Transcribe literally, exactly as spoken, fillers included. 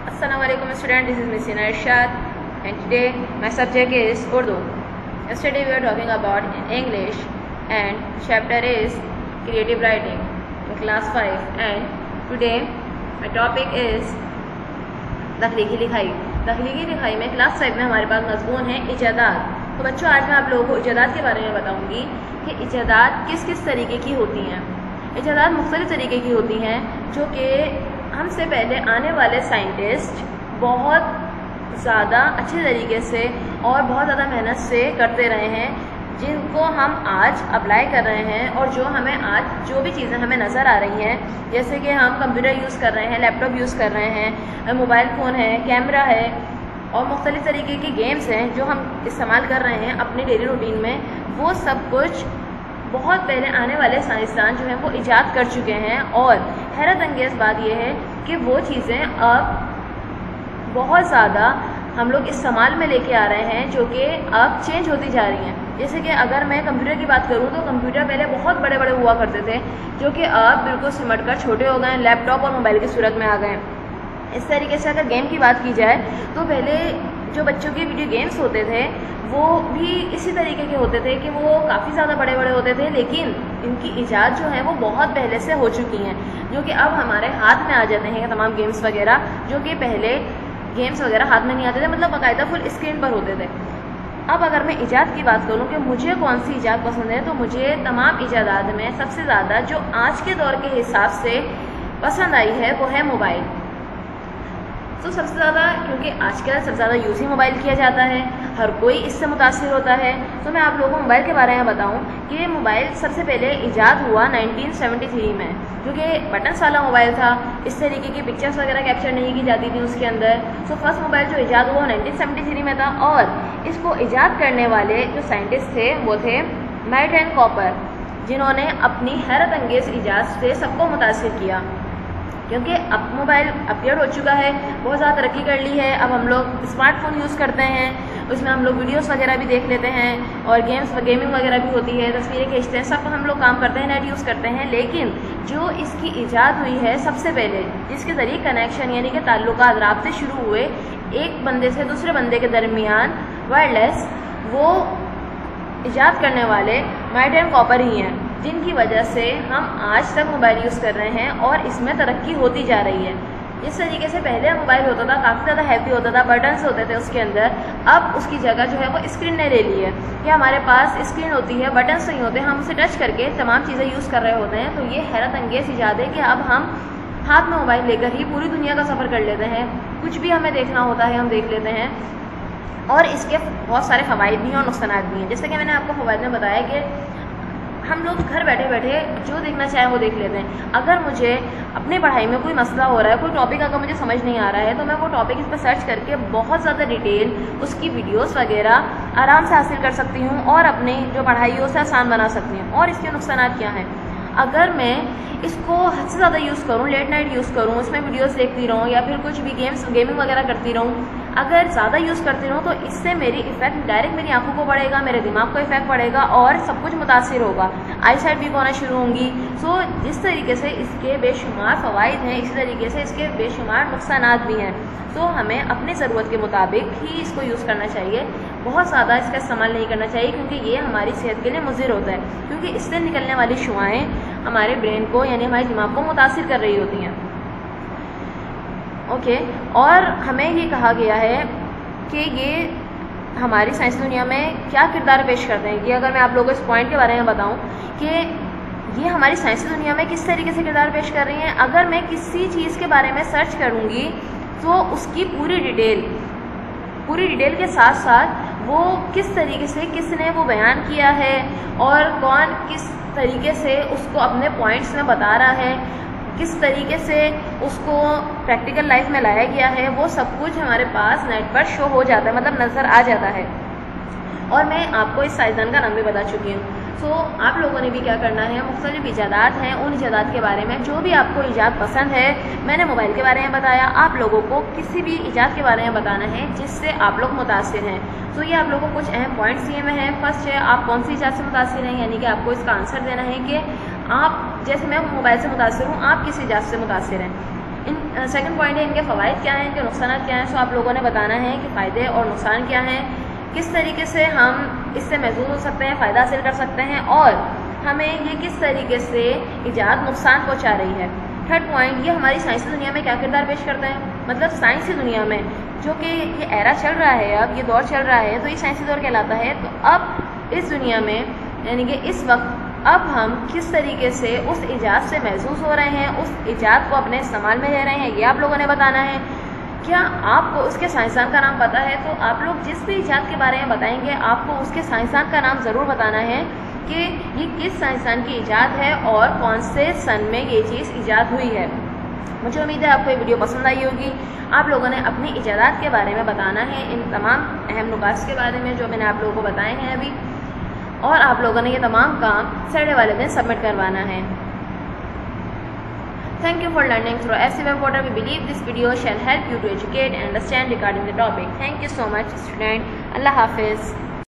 Assalamu alaikum student, this is Miss Sina Irshad and today my subject is Urdu. Yesterday we were talking about English and chapter is creative writing in class five and today my topic is तख्लीकी लिखाई. तख्लीकी लिखाई में class five में हमारे पास मज़मून है इजादात. तो बच्चों आज मैं आप लोगों को इजादात के बारे में बताऊंगी कि इजादात किस किस तरीके की होती हैं. इजादात मुख्तलिफ तरीके की होती हैं जो कि हमसे पहले आने वाले साइंटिस्ट बहुत ज़्यादा अच्छे तरीके से और बहुत ज़्यादा मेहनत से करते रहे हैं, जिनको हम आज अप्लाई कर रहे हैं और जो हमें आज जो भी चीज़ें हमें नज़र आ रही हैं, जैसे कि हम कंप्यूटर यूज़ कर रहे हैं, लैपटॉप यूज़ कर रहे हैं, मोबाइल फ़ोन है, कैमरा है और मुख्तलिफ तरीके की गेम्स हैं जो हम इस्तेमाल कर रहे हैं अपनी डेली रूटीन में, वो सब कुछ बहुत पहले आने वाले साइंसदान जो हैं वो ईजाद कर चुके हैं. और हैरत अंगेज़ बात यह है कि वो चीज़ें अब बहुत ज़्यादा हम लोग इस्तेमाल में लेके आ रहे हैं जो कि अब चेंज होती जा रही हैं. जैसे कि अगर मैं कंप्यूटर की बात करूं तो कंप्यूटर पहले बहुत बड़े बड़े हुआ करते थे जो कि अब बिल्कुल सिमट कर छोटे हो गए हैं, लैपटॉप और मोबाइल की सूरत में आ गए हैं. इस तरीके से अगर गेम की बात की जाए तो पहले जो बच्चों के वीडियो गेम्स होते थे वो भी इसी तरीके के होते थे कि वो काफ़ी ज़्यादा बड़े बड़े होते थे, लेकिन इनकी ईजाद जो है वो बहुत पहले से हो चुकी हैं जो कि अब हमारे हाथ में आ जाते हैं तमाम गेम्स वगैरह, जो कि पहले गेम्स वगैरह हाथ में नहीं आते थे, मतलब बाकायदा फुल स्क्रीन पर होते थे. अब अगर मैं ईजाद की बात करूं कि मुझे कौन सी ईजाद पसंद है तो मुझे तमाम ईजादात में सबसे ज़्यादा जो आज के दौर के हिसाब से पसंद आई है वो है मोबाइल. तो सबसे ज़्यादा क्योंकि आजकल सबसे ज़्यादा यूज़ ही मोबाइल किया जाता है, हर कोई इससे मुतासिर होता है. तो मैं आप लोगों को मोबाइल के बारे में बताऊं कि मोबाइल सबसे पहले ईजाद हुआ नाइनटीन सेवेंटी थ्री में, क्योंकि बटन्स वाला मोबाइल था, इस तरीके की पिक्चर्स वगैरह कैप्चर नहीं की जाती थी उसके अंदर. तो फर्स्ट मोबाइल जो ईजाद हुआ नाइनटीन सेवेंटी थ्री में था और इसको ईजाद करने वाले जो साइंटिस्ट थे वो थे मैट एंड कॉपर, जिन्होंने अपनी हैरत अंगेज़ ईजाद से सबको मुतासिर किया. क्योंकि अब मोबाइल अपग्रेड हो चुका है, बहुत ज़्यादा तरक्की कर ली है. अब हम लोग स्मार्टफोन यूज़ करते हैं, उसमें हम लोग वीडियोस वगैरह भी देख लेते हैं और गेम्स गेमिंग वगैरह भी होती है, तस्वीरें खींचते हैं, सब हम लोग काम करते हैं, नेट यूज़ करते हैं. लेकिन जो इसकी ईजाद हुई है सबसे पहले, जिसके ज़रिए कनेक्शन यानी कि ताल्लुकात राब्ते शुरू हुए एक बंदे से दूसरे बंदे के दरमियान वायरलेस, वो ईजाद करने वाले मैट एंड कॉपर ही हैं, जिनकी वजह से हम आज तक मोबाइल यूज़ कर रहे हैं और इसमें तरक्की होती जा रही है. जिस तरीके से पहले मोबाइल होता था काफ़ी ज़्यादा हैवी होता था, बटन्स होते थे उसके अंदर, अब उसकी जगह जो है वो स्क्रीन ने ले ली है कि हमारे पास स्क्रीन होती है, बटन्स नहीं होते, हम उसे टच करके तमाम चीज़ें यूज़ कर रहे होते हैं. तो ये हैरत अंगेज़ ईजाद है कि अब हम हाथ में मोबाइल लेकर ही पूरी दुनिया का सफ़र कर लेते हैं, कुछ भी हमें देखना होता है हम देख लेते हैं. और इसके बहुत सारे फ़वाइद भी हैं और नुकसानात भी हैं. जैसे कि मैंने आपको फ़वाइद में बताया कि हम लोग घर बैठे बैठे जो देखना चाहें वो देख लेते हैं. अगर मुझे अपनी पढ़ाई में कोई मसला हो रहा है, कोई टॉपिक अगर मुझे समझ नहीं आ रहा है तो मैं वो टॉपिक इस पर सर्च करके बहुत ज़्यादा डिटेल उसकी वीडियोस वगैरह आराम से हासिल कर सकती हूँ और अपनी जो पढ़ाई है उसे आसान बना सकती हूँ. और इसके नुकसानात क्या हैं? अगर मैं इसको हद से ज़्यादा यूज़ करूँ, लेट नाइट यूज़ करूँ, इसमें वीडियोस देखती रहूँ या फिर कुछ भी गेम्स गेमिंग वगैरह करती रहूँ, अगर ज़्यादा यूज़ करती रहूँ तो इससे मेरी इफ़ेक्ट डायरेक्ट मेरी आंखों को पड़ेगा, मेरे दिमाग को इफ़ेक्ट पड़ेगा और सब कुछ मुतासिर होगा, आई साइट वीक होना शुरू होंगी. सो जिस तरीके से इसके बेशुमार फ़वाइद हैं, इसी तरीके से इसके बेशुमार नुकसानात भी हैं. तो हमें अपनी ज़रूरत के मुताबिक ही इसको यूज़ करना चाहिए, बहुत ज़्यादा इसका इस्तेमाल नहीं करना चाहिए क्योंकि ये हमारी सेहत के लिए मुज़िर होता है, क्योंकि इससे निकलने वाली शुआएँ हमारे ब्रेन को यानी हमारे दिमाग को मुतासिर कर रही होती हैं. Okay okay. और हमें ये कहा गया है कि ये हमारी साइंस दुनिया में क्या किरदार पेश करते हैं. कि अगर मैं आप लोगों को इस पॉइंट के बारे में बताऊं कि ये हमारी साइंस दुनिया में किस तरीके से किरदार पेश कर रही हैं, अगर मैं किसी चीज़ के बारे में सर्च करूँगी तो उसकी पूरी डिटेल पूरी डिटेल के साथ साथ वो किस तरीके से किसने वो बयान किया है और कौन किस तरीके से उसको अपने पॉइंट्स में बता रहा है, किस तरीके से उसको प्रैक्टिकल लाइफ में लाया गया है, वो सब कुछ हमारे पास नेट पर शो हो जाता है, मतलब नज़र आ जाता है. और मैं आपको इस साइंसदान का नाम भी बता चुकी हूँ. सो so, आप लोगों ने भी क्या करना है, मुख्तलिफ इजादात हैं, उन इजादात के बारे में जो भी आपको इजाद पसंद है, मैंने मोबाइल के बारे में बताया, आप लोगों को किसी भी इजाद के बारे में बताना है जिससे आप लोग मुतासिर हैं. तो ये आप लोगों को कुछ अहम पॉइंट्स दिए में हैं. फर्स्ट है आप कौन सी इजाद से मुतासिर हैं, यानी कि आपको इसका आंसर देना है कि आप जैसे मैं मोबाइल से मुतासिर हूँ, आप किस इजाद से मुतासिर हैं. ان سیکنڈ پوائنٹ ہے ان کے فوائد کیا ہیں، ان کے نقصانات کیا ہیں. سو آپ لوگوں نے بتانا ہے کہ فائدے اور نقصان کیا ہیں، کس طریقے سے ہم اس سے محظوظ ہو سکتے ہیں، فائدہ حاصل کر سکتے ہیں، اور ہمیں یہ کس طریقے سے ایجاد نقصان پہنچا رہی ہے. تھرڈ پوائنٹ، یہ ہماری سائنسی دنیا میں کیا کردار پیش کرتے ہیں. مطلب سائنسی دنیا میں جو کہ یہ ایرا چل رہا ہے، اب یہ دور چل رہا ہے تو یہ سائنسی دور کہلاتا ہے. تو اب اس دنیا میں یعنی کہ اس وقت اب ہم کس طریقے سے اس ایجاد سے محظوظ ہو رہے ہیں، اس ایجاد کو اپنے استعمال میں لے رہے ہیں، یہ آپ لوگوں نے بتانا ہے. کیا آپ کو اس کے سائنسدان کا نام پتہ ہے؟ تو آپ لوگ جس بھی ایجاد کے بارے میں بتائیں گے آپ کو اس کے سائنسدان کا نام ضرور بتانا ہے کہ یہ کس سائنسدان کی ایجاد ہے اور کون سے سن میں یہ چیز ایجاد ہوئی ہے. مجھے امید ہے آپ کو یہ ویڈیو پسند آئی ہوگی. آپ لوگوں نے اپنی ایجادات کے بارے میں بتانا ہے، ان تمام اہم نکات کے بارے میں جو میں نے آپ لوگوں کو بتائے ہیں ابھی، اور آپ لوگوں نے یہ تمام کام سیٹرڈے والے دن سبمٹ کروانا ہے. Thank you for learning through S C Web Portal. We believe this video shall help you to educate and understand regarding the topic. Thank you so much, student. Allah Hafiz.